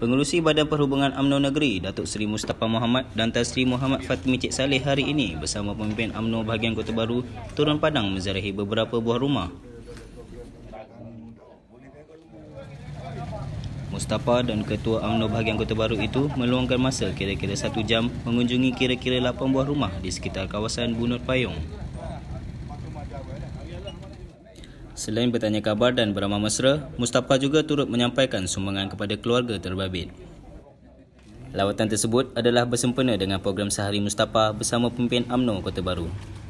Pengerusi Badan Perhubungan UMNO Negeri, Datuk Seri Mustafa Mohamad dan Tan Sri Muhammad Fatimi Cik Saleh hari ini bersama pemimpin UMNO bahagian Kota Baru turun padang menziarahi beberapa buah rumah. Mustafa dan Ketua UMNO bahagian Kota Baru itu meluangkan masa kira-kira 1 jam mengunjungi kira-kira 8 buah rumah di sekitar kawasan Bunut Payung. Selain bertanya khabar dan beramah mesra, Mustafa juga turut menyampaikan sumbangan kepada keluarga terbabit. Lawatan tersebut adalah bersempena dengan program Sehari Mustafa bersama pemimpin UMNO Kota Baru.